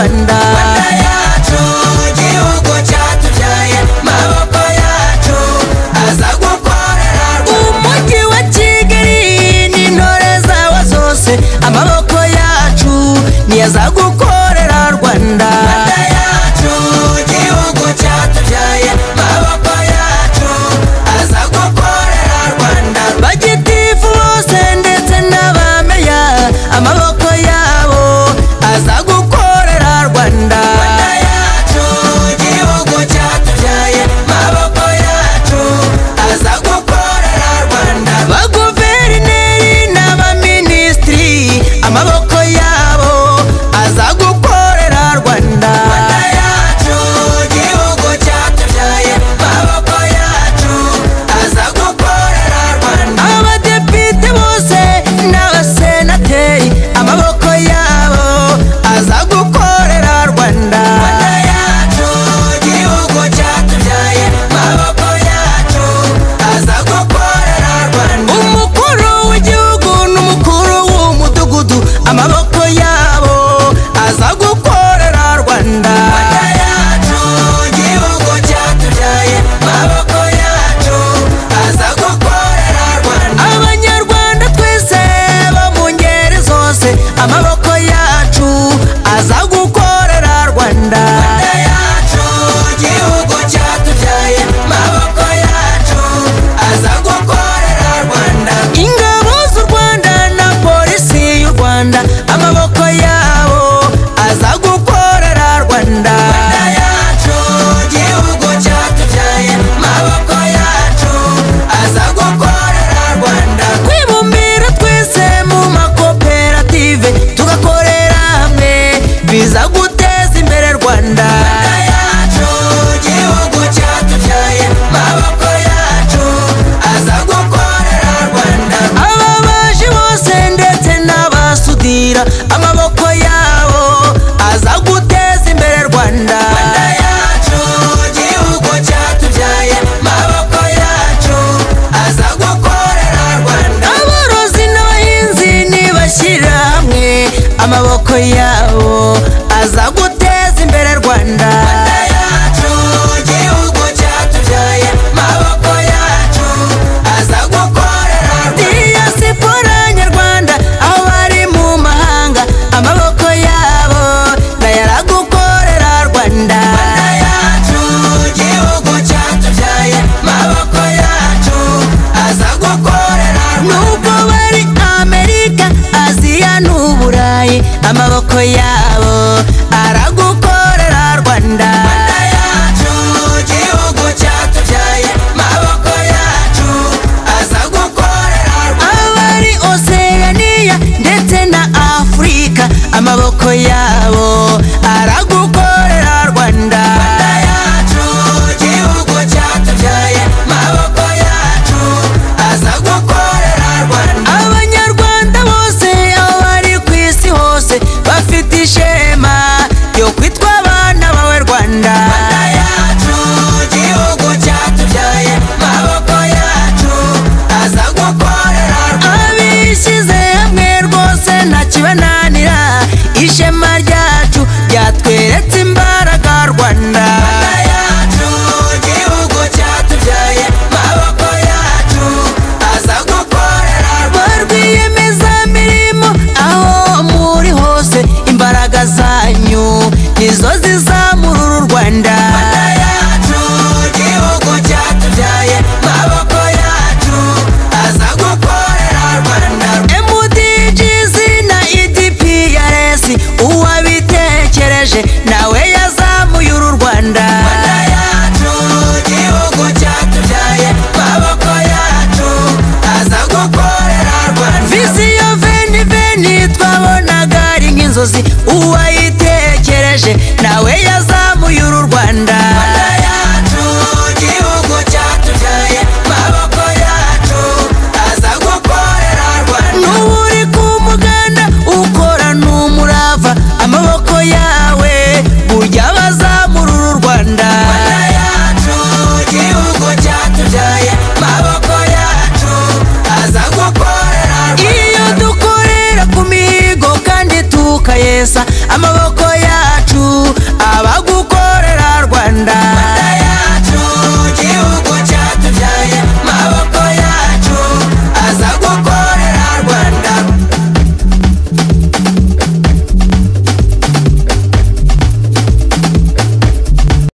Rwanda. Rwanda yacu gihugu cyatubyaye maboko yacu aza gukorera umujyi wa Kigali n'intore zawo zose amaboko yacu niyaza gukorera Rwanda. Rwanda yacu gihugu cyatubyaye maboko yacu aza gukorera Rwanda. Bagitifu bose ndetse n'abameya amaboko yabo aza gukorera Rwanda. Rwanda yacu gihugu cyatubyaye maboko yacu aza gukorera Rwanda. Baguverineri n'abaminisitiri amaboko yabo aza gukorera Rwanda. Rwanda yacu gihugu cyatubyaye maboko yacu aza gukorera Rwanda. Abadepite bose n'abasenateri amaboko yabo aza gukorera Rwanda. Rwanda yacu gihugu cyatubyaye maboko yacu aza gukorera Rwanda. Umukuru w'igihugu n'umukuru w'umudugudu amaboko yabo aza gukorera Rwanda. Rwanda yacu gihugu cyatubyaye maboko yacu aza gukorera Rwanda. Abanyarwanda twese bo mu ngeri zose amaboko yacu aza gukorera Rwanda. Rwanda yacu gihugu cyatubyaye maboko yacu aza gukorera Rwanda. Ingabo z'u Rwanda na polisi y'u Rwanda amaboko yabo aza gukorera Rwanda. Rwanda yacu gihugu cyatubyaye maboko yacu aza gukorera Rwanda. Kwibumbira twese mu makoperative tugakorera hamwe biza guteza imbere Rwanda. Rwanda yacu gihugu cyatubyaye maboko yacu aza gukorera Rwanda. Ababaji bose ndetse n'abasudira amaboko yabo aza guteza imbere Rwanda. Rwanda yacu gihugu cyatubyaye maboko yacu aza gukorera Rwanda. Aborozi n'abahinzi nibashyira hamwe amaboko yabo aza guteza imbere Rwanda. Rwanda yacu gihugu cyatubyaye maboko yacu aza gukorera Rwanda. Diaspora nyarwanda aho bari mu mahanga amaboko yabo nayara gukorera Rwanda. Rwanda yacu gihugu cyatubyaye maboko yacu aza gukorera Rwanda. Nubwo bari Amerika Aziya n'Uburayi amaboko yabo aragukorera Rwanda. Rwanda yacu gihugu cyatubyaye maboko yacu aza gukorera Rwanda. Abari Oceania ndetse na Afrika amaboko yabo aragukorera Rwanda. Rwanda yacu gihugu cyatubyaye maboko yacu aza gukorera Rwanda. Abanyarwanda bose aho bari ku isi hose bafite ishema yo kwitwa abana bawe Rwanda. Rwanda yacu gihugu cyatubyaye maboko yacu aza gukorera Rwanda. Abishyize hamwe rwose ntakibananira ishema ryacu ryatweretse imbaraga Rwanda. Rwanda yacu gihugu cyatubyaye maboko yacu aza gukorera Rwanda. Ba rwiyemezamirimo aho muri hose imbaraga zanyu nizo zizamura uru Rwanda. Rwanda yacu gihugu cyatubyaye maboko yacu aza gukorera Rwanda. MDGs na EDPRS uwabitekereje nawe yazamuye uru Rwanda. Rwanda yacu gihugu cyatubyaye maboko yacu aza gukorera Rwanda. Viziyo veni twabonaga ari nk'inzozi uwayitekereje nawe yazamuye uru Rwanda.